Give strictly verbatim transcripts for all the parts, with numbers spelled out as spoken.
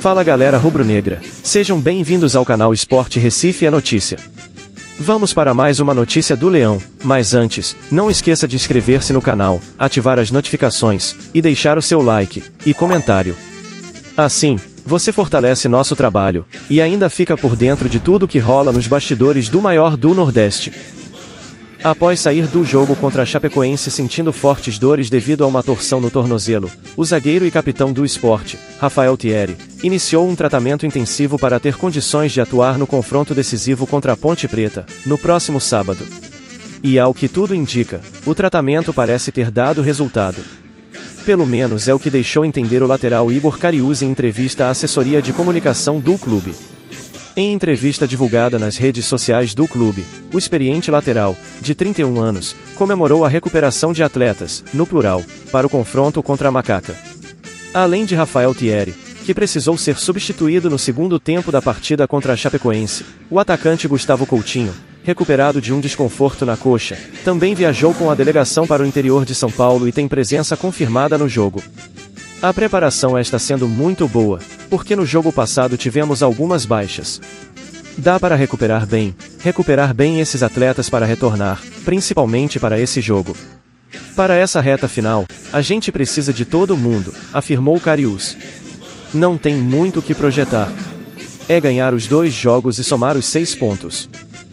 Fala galera rubro-negra, sejam bem-vindos ao canal Esporte Recife é Notícia. Vamos para mais uma notícia do Leão, mas antes, não esqueça de inscrever-se no canal, ativar as notificações, e deixar o seu like e comentário. Assim, você fortalece nosso trabalho, e ainda fica por dentro de tudo que rola nos bastidores do maior do Nordeste. Após sair do jogo contra a Chapecoense sentindo fortes dores devido a uma torção no tornozelo, o zagueiro e capitão do Sport, Rafael Thierry, iniciou um tratamento intensivo para ter condições de atuar no confronto decisivo contra a Ponte Preta, no próximo sábado. E ao que tudo indica, o tratamento parece ter dado resultado. Pelo menos é o que deixou entender o lateral Igor Cariús em entrevista à assessoria de comunicação do clube. Em entrevista divulgada nas redes sociais do clube, o experiente lateral, de trinta e um anos, comemorou a recuperação de atletas, no plural, para o confronto contra a Macaca. Além de Rafael Thierry, que precisou ser substituído no segundo tempo da partida contra a Chapecoense, o atacante Gustavo Coutinho, recuperado de um desconforto na coxa, também viajou com a delegação para o interior de São Paulo e tem presença confirmada no jogo. A preparação está sendo muito boa, porque no jogo passado tivemos algumas baixas. Dá para recuperar bem, recuperar bem esses atletas para retornar, principalmente para esse jogo. Para essa reta final, a gente precisa de todo mundo, afirmou Cariús. Não tem muito o que projetar. É ganhar os dois jogos e somar os seis pontos.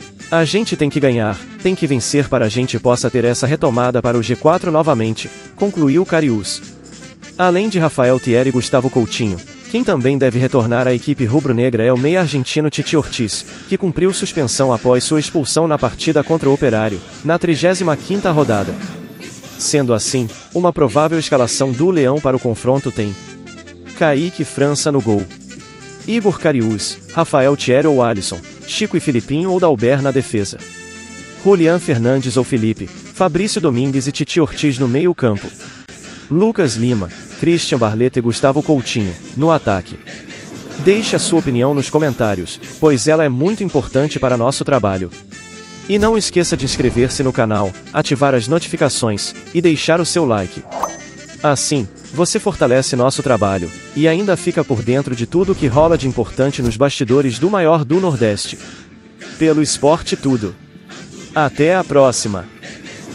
A gente tem que ganhar, tem que vencer para a gente possa ter essa retomada para o G quatro novamente, concluiu Cariús. Além de Rafael Thierry e Gustavo Coutinho, quem também deve retornar à equipe rubro-negra é o meia argentino Titi Ortiz, que cumpriu suspensão após sua expulsão na partida contra o Operário, na trigésima quinta rodada. Sendo assim, uma provável escalação do Leão para o confronto tem Kaique França no gol, Igor Cariús, Rafael Thierry ou Alisson, Chico e Filipinho ou Dalber na defesa, Julián Fernandes ou Felipe, Fabrício Domingues e Titi Ortiz no meio-campo, Lucas Lima, Christian Barleta e Gustavo Coutinho, no ataque. Deixe a sua opinião nos comentários, pois ela é muito importante para nosso trabalho. E não esqueça de inscrever-se no canal, ativar as notificações, e deixar o seu like. Assim, você fortalece nosso trabalho, e ainda fica por dentro de tudo que rola de importante nos bastidores do maior do Nordeste. Pelo Esporte Tudo. Até a próxima!